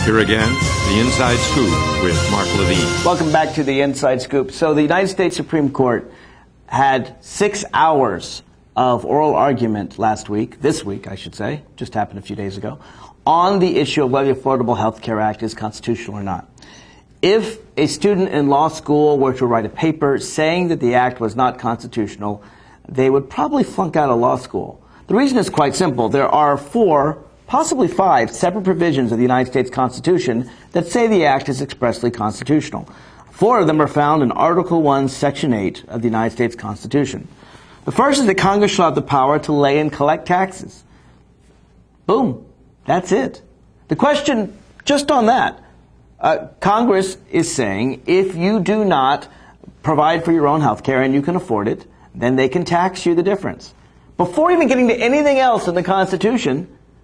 Here again, the Inside Scoop with Mark Levine. Welcome back to the Inside Scoop. So the United States Supreme Court had 6 hours of oral argument this week, I should say, just happened a few days ago, on the issue of whether the Affordable Health Care Act is constitutional or not. If a student in law school were to write a paper saying that the act was not constitutional, they would probably flunk out of law school. The reason is quite simple. There are 4, possibly 5, separate provisions of the United States Constitution that say the act is expressly constitutional. 4 of them are found in Article 1, Section 8 of the United States Constitution. The first is that Congress shall have the power to lay and collect taxes. Boom. That's it. The question, just on that, Congress is saying if you do not provide for your own health care and you can afford it, then they can tax you the difference. Before even getting to anything else in the Constitution,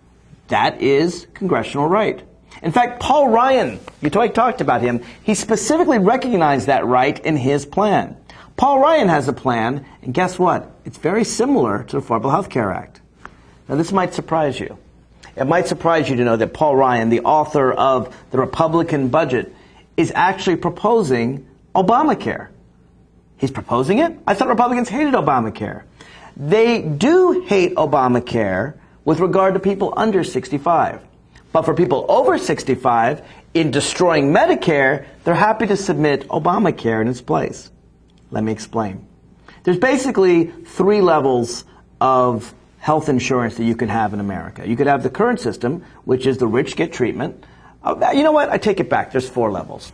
that is congressional right. In fact, Paul Ryan, you talked about him, he specifically recognized that right in his plan. Paul Ryan has a plan, and guess what? It's very similar to the Affordable Health Care Act. Now, this might surprise you. It might surprise you to know that Paul Ryan, the author of the Republican budget, is actually proposing Obamacare. He's proposing it? I thought Republicans hated Obamacare. They do hate Obamacare with regard to people under 65. But for people over 65, in destroying Medicare, they're happy to submit Obamacare in its place. Let me explain. There's basically 3 levels of health insurance that you can have in America. You could have the current system, which is the rich get treatment. You know what? I take it back. There's 4 levels.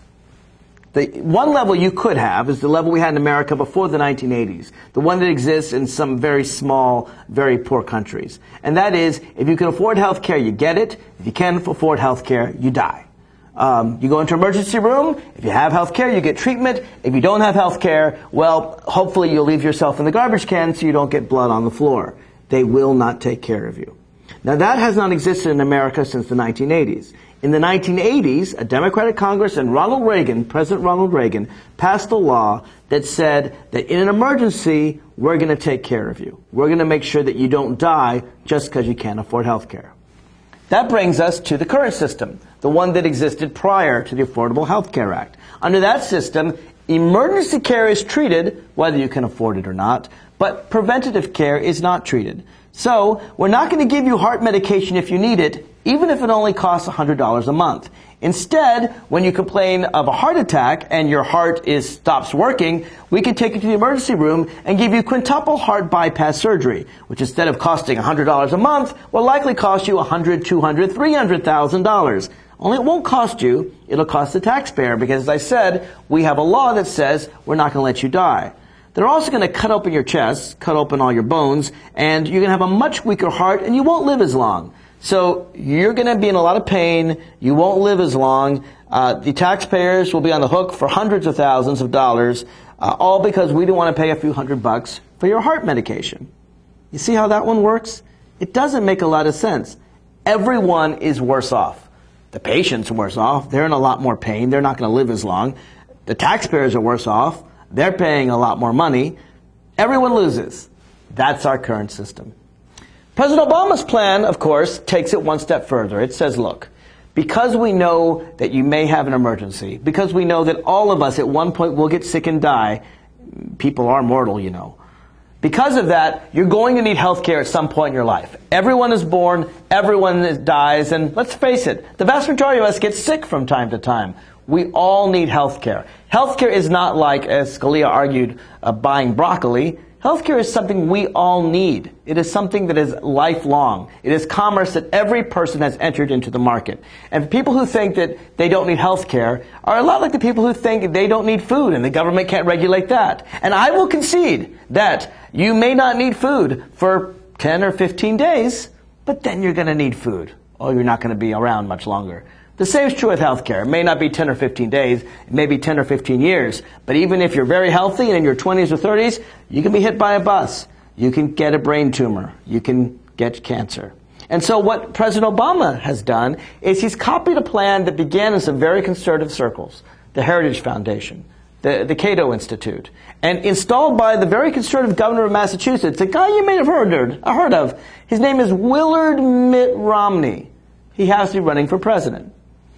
The one level you could have is the level we had in America before the 1980s, the one that exists in some very small, very poor countries. And that is, if you can afford health care, you get it. If you can't afford health care, you die. You go into an emergency room. If you have health care, you get treatment. If you don't have health care, well, hopefully you'll leave yourself in the garbage can so you don't get blood on the floor. They will not take care of you. Now, that has not existed in America since the 1980s. In the 1980s, a Democratic Congress and President Ronald Reagan, passed a law that said that in an emergency, we're going to take care of you. We're going to make sure that you don't die just because you can't afford health care. That brings us to the current system, the one that existed prior to the Affordable Health Care Act. Under that system, emergency care is treated, whether you can afford it or not, but preventative care is not treated. So, we're not going to give you heart medication if you need it, even if it only costs $100 a month. Instead, when you complain of a heart attack and your heart stops working, we can take you to the emergency room and give you quintuple heart bypass surgery, which instead of costing $100 a month, will likely cost you $100,000, $200,000, $300,000. Only it won't cost you, it'll cost the taxpayer, because as I said, we have a law that says we're not going to let you die. They're also going to cut open your chest, cut open all your bones, and you're going to have a much weaker heart, and you won't live as long. So you're going to be in a lot of pain. You won't live as long. The taxpayers will be on the hook for hundreds of thousands of dollars, all because we don't want to pay a few $100 for your heart medication. You see how that one works? It doesn't make a lot of sense. Everyone is worse off. The patient's worse off. They're in a lot more pain. They're not going to live as long. The taxpayers are worse off. They're paying a lot more money. Everyone loses. That's our current system. President Obama's plan, of course, takes it one step further. It says, look, because we know that you may have an emergency, because we know that all of us at one point will get sick and die, people are mortal, you know. Because of that, you're going to need health care at some point in your life. Everyone is born, everyone dies, and let's face it, the vast majority of us get sick from time to time. We all need health care. Health care is not like, as Scalia argued, buying broccoli. Health care is something we all need. It is something that is lifelong. It is commerce that every person has entered into the market. And people who think that they don't need health care are a lot like the people who think they don't need food and the government can't regulate that. And I will concede that you may not need food for 10 or 15 days, but then you're going to need food. Oh, you're not going to be around much longer. The same is true with healthcare. It may not be 10 or 15 days, it may be 10 or 15 years. But even if you're very healthy and in your 20s or 30s, you can be hit by a bus. You can get a brain tumor. You can get cancer. And so what President Obama has done is he's copied a plan that began in some very conservative circles, the Heritage Foundation, the Cato Institute, and installed by the very conservative governor of Massachusetts, a guy you may have heard of. His name is Willard Mitt Romney. He has to be running for president.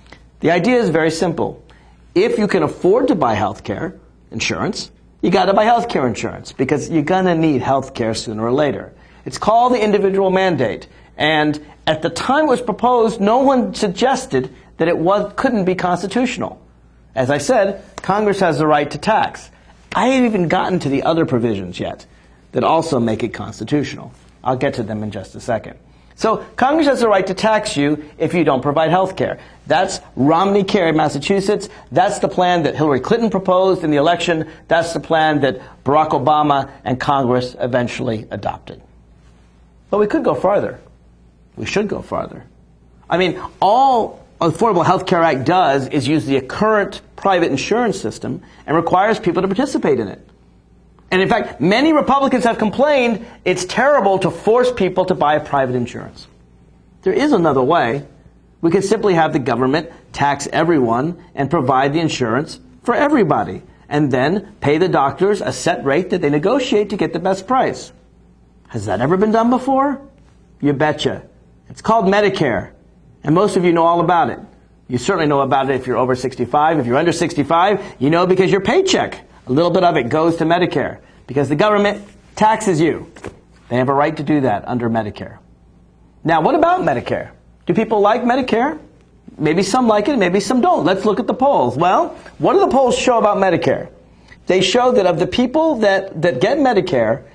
The idea is very simple. If you can afford to buy health care insurance, you got to buy health care insurance because you're going to need health care sooner or later. It's called the individual mandate. And at the time it was proposed, no one suggested that it couldn't be constitutional. As I said, Congress has the right to tax. I haven't even gotten to the other provisions yet that also make it constitutional. I'll get to them in just a second. So Congress has the right to tax you if you don't provide health care. That's Romney Care in Massachusetts. That's the plan that Hillary Clinton proposed in the election. That's the plan that Barack Obama and Congress eventually adopted. But we could go farther. We should go farther. I mean, all Affordable Health Care Act does is use the current private insurance system and requires people to participate in it. And in fact, many Republicans have complained it's terrible to force people to buy private insurance. There is another way. We could simply have the government tax everyone and provide the insurance for everybody, and then pay the doctors a set rate that they negotiate to get the best price. Has that ever been done before? You betcha. It's called Medicare, and most of you know all about it. You certainly know about it if you're over 65. If you're under 65, you know because your paycheck, a little bit of it goes to Medicare, because the government taxes you. They have a right to do that under Medicare. Now, what about Medicare? Do people like Medicare? Maybe some like it, maybe some don't. Let's look at the polls. Well, what do the polls show about Medicare? They show that of the people that get Medicare,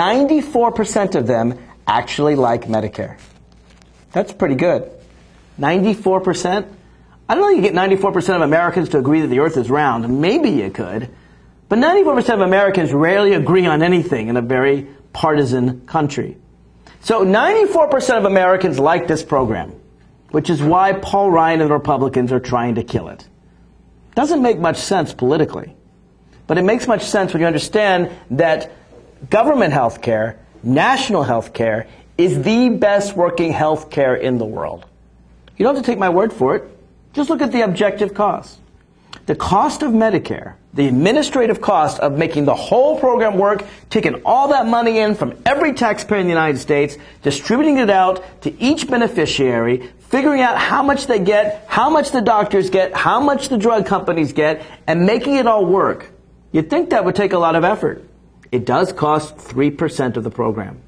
94% of them actually like Medicare. That's pretty good. 94%? I don't know you get 94% of Americans to agree that the earth is round. Maybe you could. But 94% of Americans rarely agree on anything in a very partisan country. So 94% of Americans like this program, which is why Paul Ryan and the Republicans are trying to kill it. Doesn't make much sense politically. But it makes much sense when you understand that government health care, national health care, is the best working health care in the world. You don't have to take my word for it. Just look at the objective cost. The cost of Medicare, the administrative cost of making the whole program work, taking all that money in from every taxpayer in the United States, distributing it out to each beneficiary, figuring out how much they get, how much the doctors get, how much the drug companies get, and making it all work. You'd think that would take a lot of effort. It does cost 3% of the program.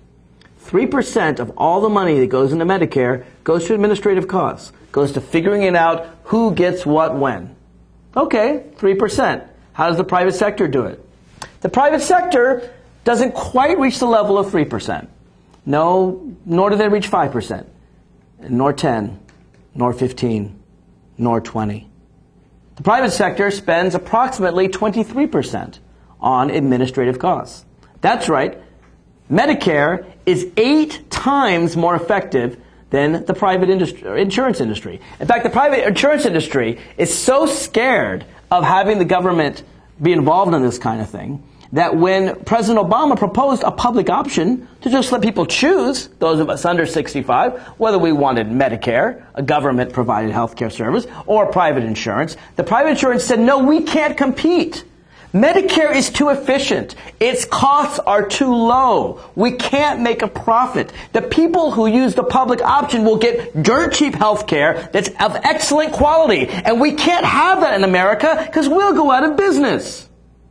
3% of all the money that goes into Medicare goes to administrative costs, goes to figuring it out who gets what when. Okay, 3%. How does the private sector do it? The private sector doesn't quite reach the level of 3%. No, nor do they reach 5%, nor 10, nor 15, nor 20. The private sector spends approximately 23% on administrative costs. That's right. Medicare is 8 times more effective than the private insurance industry. In fact, the private insurance industry is so scared of having the government be involved in this kind of thing that when President Obama proposed a public option to just let people choose, those of us under 65, whether we wanted Medicare, a government-provided health care service, or private insurance, the private insurance said, no, we can't compete. Medicare is too efficient. Its costs are too low. We can't make a profit. The people who use the public option will get dirt cheap health care that's of excellent quality. And we can't have that in America because we'll go out of business.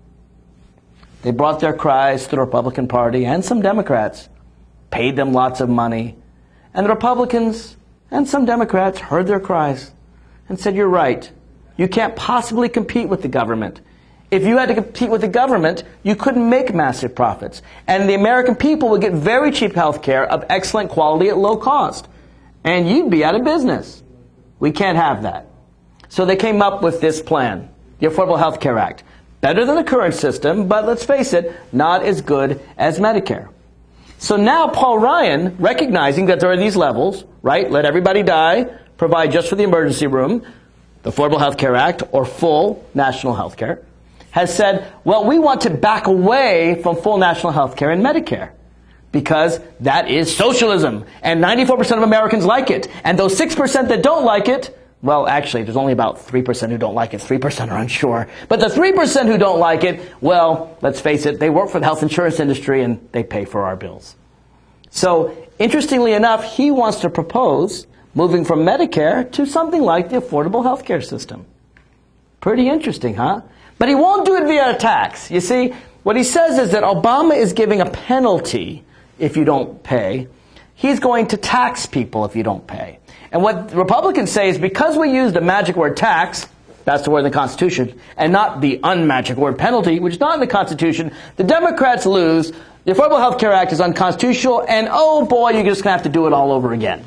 They brought their cries to the Republican Party and some Democrats, paid them lots of money. And the Republicans and some Democrats heard their cries and said, you're right. You can't possibly compete with the government. If you had to compete with the government, you couldn't make massive profits. And the American people would get very cheap health care of excellent quality at low cost. And you'd be out of business. We can't have that. So they came up with this plan, the Affordable Health Care Act. Better than the current system, but let's face it, not as good as Medicare. So now Paul Ryan, recognizing that there are these levels, right? Let everybody die, provide just for the emergency room, the Affordable Health Care Act, or full national health care, has said, well, we want to back away from full national health care and Medicare because that is socialism, and 94% of Americans like it. And those 6% that don't like it, well, actually, there's only about 3% who don't like it. 3% are unsure. But the 3% who don't like it, well, let's face it, they work for the health insurance industry and they pay for our bills. So, interestingly enough, he wants to propose moving from Medicare to something like the affordable health care system. Pretty interesting, huh? But he won't do it via a tax. You see, what he says is that Obama is giving a penalty if you don't pay. He's going to tax people if you don't pay. And what Republicans say is because we used the magic word tax, that's the word in the Constitution, and not the unmagic word penalty, which is not in the Constitution, the Democrats lose. The Affordable Health Care Act is unconstitutional, and oh boy, you're just going to have to do it all over again.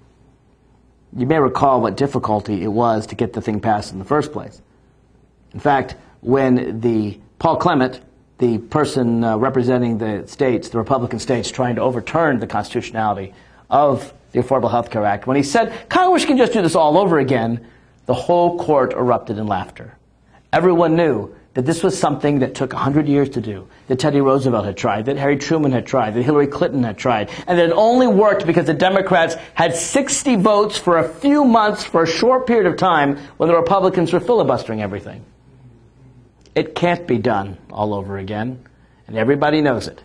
You may recall what difficulty it was to get the thing passed in the first place. In fact, when Paul Clement, the person representing the states, the Republican states, trying to overturn the constitutionality of the Affordable Health Care Act, when he said, Congress can just do this all over again, the whole court erupted in laughter. Everyone knew that this was something that took 100 years to do, that Teddy Roosevelt had tried, that Harry Truman had tried, that Hillary Clinton had tried, and that it only worked because the Democrats had 60 votes for a few months for a short period of time when the Republicans were filibustering everything. It can't be done all over again, and everybody knows it.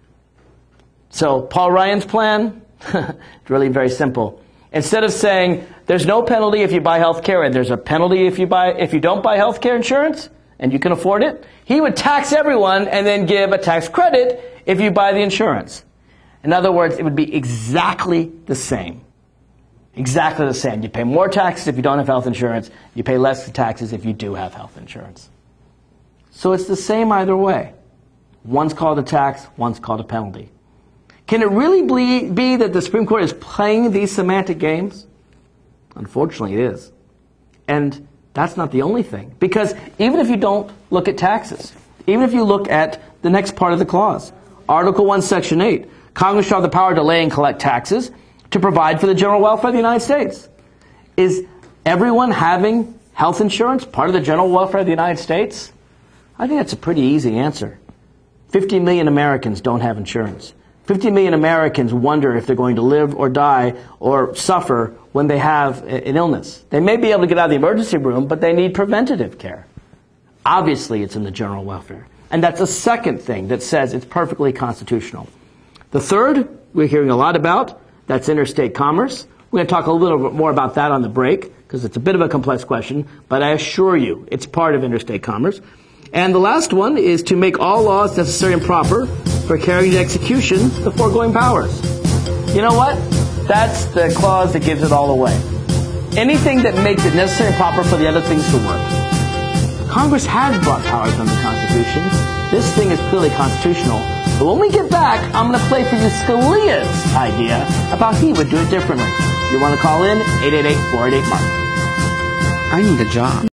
So Paul Ryan's plan, it's really very simple. Instead of saying there's no penalty if you buy health care and there's a penalty if you don't buy health care insurance and you can afford it, he would tax everyone and then give a tax credit if you buy the insurance. In other words, it would be exactly the same. Exactly the same. You pay more taxes if you don't have health insurance. You pay less taxes if you do have health insurance. So it's the same either way. One's called a tax, one's called a penalty. Can it really be that the Supreme Court is playing these semantic games? Unfortunately, it is. And that's not the only thing. Because even if you don't look at taxes, even if you look at the next part of the clause, Article 1, Section 8, Congress shall have the power to lay and collect taxes to provide for the general welfare of the United States. Is everyone having health insurance part of the general welfare of the United States? I think that's a pretty easy answer. 50 million Americans don't have insurance. 50 million Americans wonder if they're going to live or die or suffer when they have an illness. They may be able to get out of the emergency room, but they need preventative care. Obviously, it's in the general welfare. And that's a second thing that says it's perfectly constitutional. The third, we're hearing a lot about, that's interstate commerce. We're going to talk a little bit more about that on the break, because it's a bit of a complex question, but I assure you, it's part of interstate commerce. And the last one is to make all laws necessary and proper for carrying into execution the foregoing powers. You know what? That's the clause that gives it all away. Anything that makes it necessary and proper for the other things to work. Congress has brought powers under the Constitution. This thing is clearly constitutional. But when we get back, I'm going to play for you Scalia's idea about he would do it differently. You want to call in? 888-488-MARK. I need a job.